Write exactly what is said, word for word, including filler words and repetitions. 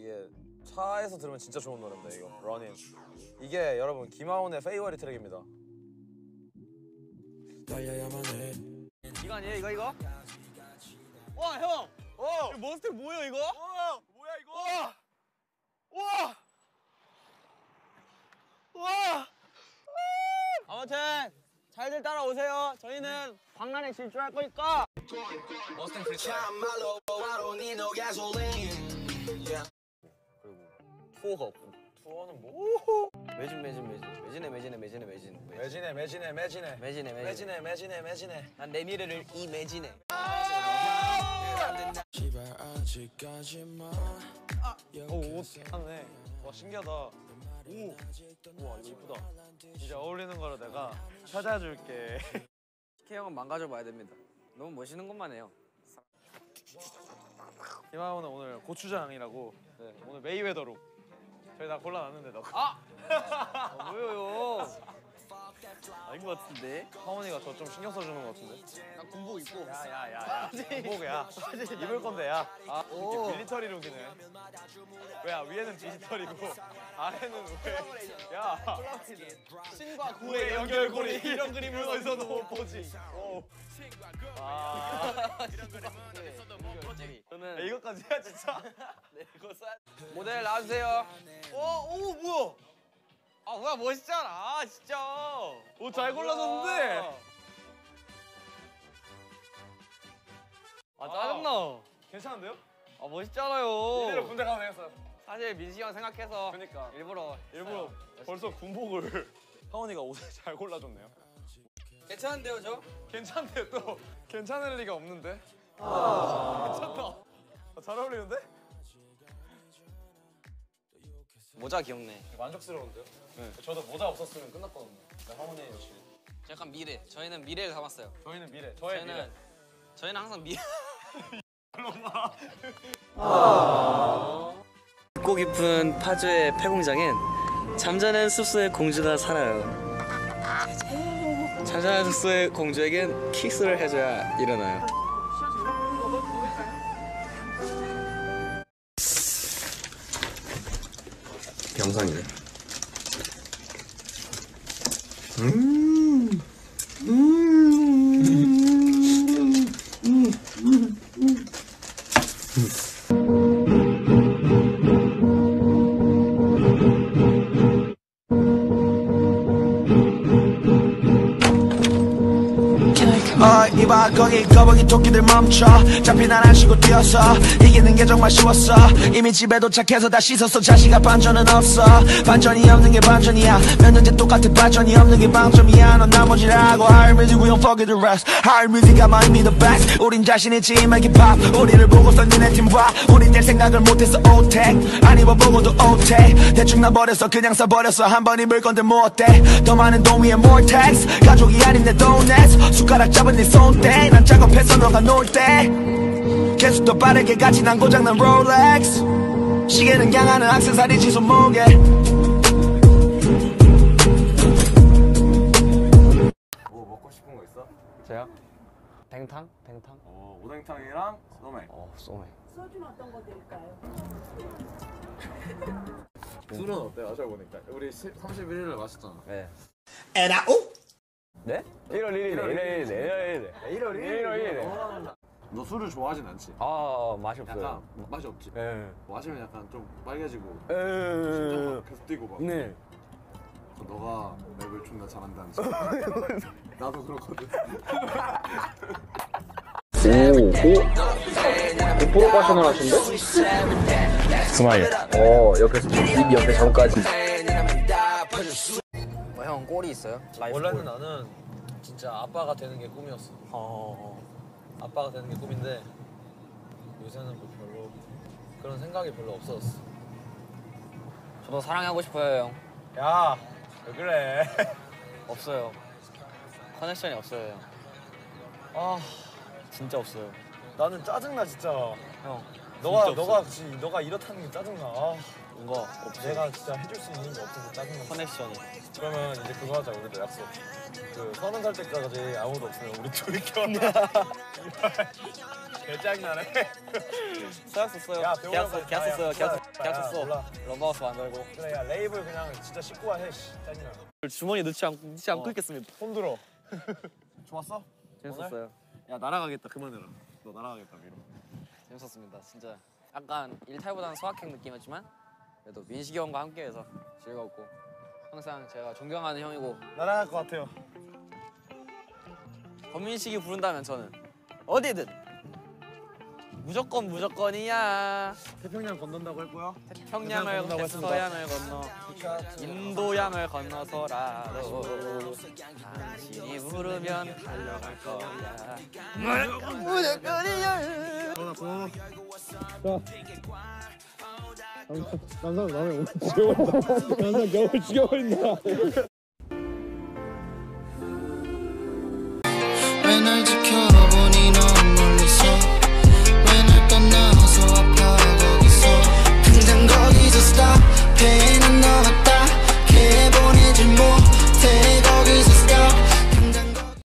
이게 차에서 들으면 진짜 좋은 노래인데 이거 러닝. 이게 여러분 김하온의 페이워리 트랙입니다. 이거 아니에요? 이거 이거? 와 형! 어! 이거 몬스터 뭐예요 이거? 와! 뭐야 이거? 와! 와! 와! 아무튼 잘들 따라오세요. 저희는 광란에 질주할 거니까. 머스탱 프리스타일. 그리고 투어가 없고. 투어는 뭐? 매진 매진 매진 매진해 매진해 매진해 매진 매진해 매진해 매진해 매진해 매진해 매진해 매진해. 난 내 미래를 이 매진해. 오옷 하네. 와 신기하다. 오. 우와 이거 이쁘다. 이제 어울리는 거로 내가 찾아줄게. K 형은 망가져 봐야 됩니다. 너무 멋있는 것만 해요. 김하온은 오늘 고추장이라고. 네, 오늘 메이웨더룩. 저희 다 골라놨는데 너가. 아! 아 뭐예요? 아닌 것 같은데? 하온이가 저 좀 신경 써주는 것 같은데? 나 군복 입고. 야야야야. 군복이야. 입을 건데 야. 아, 이게 밀리터리 룩이네. 왜야 위에는 디지털이고 아래는 왜? 야. 신과 구의 연결고리 이런 그림을 어디서도 못 보지. 오. 아. 저는 야, 이것까지 해야 진짜. 네, 이거 써야 모델 나와주세요. 어, 오 뭐야? 아 뭐야 멋있잖아. 아, 진짜. 옷 잘 골라줬는데. 아 짜증나. 괜찮은데요? 아 멋있잖아요. 이대로 군대 가면 되겠어. 사실 민시 형 생각해서 그러니까 일부러 일부러 벌써 군복을 하온이가 옷을 잘 골라줬네요. 괜찮은데요 저? 괜찮대 또. 괜찮을 리가 없는데. 아 괜찮다. 아, 잘 어울리는데? 모자 귀엽네. 만족스러운데요? 네. 저도 모자 없었으면 끝났거든요. 하온이 역시. 약간 미래. 저희는 미래를 담았어요. 저희는 미래. 저의 저희는 미래. 저희는 항상 미래. 깊고 깊은 파주의 폐공장엔 잠자는 숲속의 공주가 살아요. 잠자는 숲속의 공주에겐 키스를 해줘야 일어나요. 영상이네. 음. 음. 음. 음. 어, 이봐 거기 거북이 토끼들 멈춰 잡힌 안 하시고 뛰어서 이기는 게 정말 쉬웠어 이미 집에 도착해서 다 씻었어 자식아 반전은 없어 반전이 없는 게 반전이야 몇 년째 똑같은 반전이 없는 게 방점이야 넌 나머지라고 Higher music we don't forget the rest Higher music I might be the best 우린 자신 있지 make it pop 우리를 보고서 니네 팀 봐 우린 될 생각을 못해서 오택 안 입어보고도 오택 대충 나 버렸어 그냥 써버렸어 한 번 입을 건데 뭐 어때 더 많은 돈 위에 more tax 가족이 아닌 내 돈 냈어 숟가락 잡은 네 손대 난 작업해서 너가 놀 때 계속 더 빠르게 가지 난 고장난 롤렉스 시계는 향하는 액세서리지 손목에 뭐 먹고 싶은 거 있어? 저요? 뱅탕? 뱅탕? 어 오뎅탕이랑 소맥. 어 소맥. 소주는 어떤 거 드릴까요? 술은 어때? 마셔보니까 우리 삼십일 일을 마셨잖아. 네. 에라 오? 네? 일월 일일에 일월 일일에 일월 일일에 일월 일일에. 너 술을 좋아하진 않지? 아 맛이 없어요. 약간 맛이 없지? 네. 마시면 약간 좀 빨개지고 에. 심장 막 계속 뛰고 막. 네. 너가 랩을 존나 잘한다는 식. 나도 그렇거든. 오, 오? 프로 파셔널 하신데? 스마일. 어, 옆에 입 옆에 점까지. 어, 형 꼴이 있어요? 라이프 원래는 꼴. 나는 진짜 아빠가 되는 게 꿈이었어. 어. 아빠가 되는 게 꿈인데 요새는 뭐 별로 그런 생각이 별로 없어졌어. 저도 사랑하고 싶어요, 형. 야, 왜 그래? 없어요. 커넥션이 없어요, 형. 아, 진짜 없어요. 나는 짜증나 진짜. 형. 너가 진짜 너가 그치, 너가 이렇다는 게 짜증나. 아, 뭔가 없어요. 내가 진짜 해줄 수 있는 게 없어서 짜증나. 커넥션이. 그러면 이제 그거 하자 우리도 약속. 그 서른 살 때까지 아무도 없으면 우리 둘이 결혼. 개짱나네. 계약서 써요. 야, 계약서 배우려고 계약서 써요. 야, 계약서 야, 계약서 야, 써. 몰라. 럼버하우스 만들고. 그래 야 레이블 그냥 진짜 씻고 와 해. 씨, 짜증나. 주머니에 넣지 않고 넣지 않고 어. 있겠습니다. 손 들어. 좋았어? 재밌었어요. 야 날아가겠다 그만해라. 너 날아가겠다 위로. 재밌었습니다. 진짜 약간 일탈보다는 소확행 느낌이었지만 그래도 민식이 형과 함께해서 즐거웠고 항상 제가 존경하는 형이고 날아갈 것 같아요. 권민식이 부른다면 저는 어디든 무조건 무조건이야. 태평양 건넌다고 했고요. 태평양을 건너고 했습니다. 서양을 건너 인도양을 건너서라도 당신이 부르면 달려갈 거야. 무조건이야. 전화 고. 남산 남의 오늘 죽여버린다. 남산 겨울 죽여버린다. 왜 날 지켜